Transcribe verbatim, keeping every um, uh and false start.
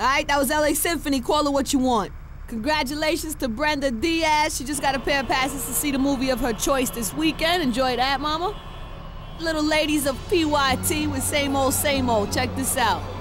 All right, that was L A Symphony. Call it what you want. Congratulations to Brenda Diaz. She just got a pair of passes to see the movie of her choice this weekend. Enjoy that, mama. Little ladies of P Y T with Same Old Same Old. Check this out.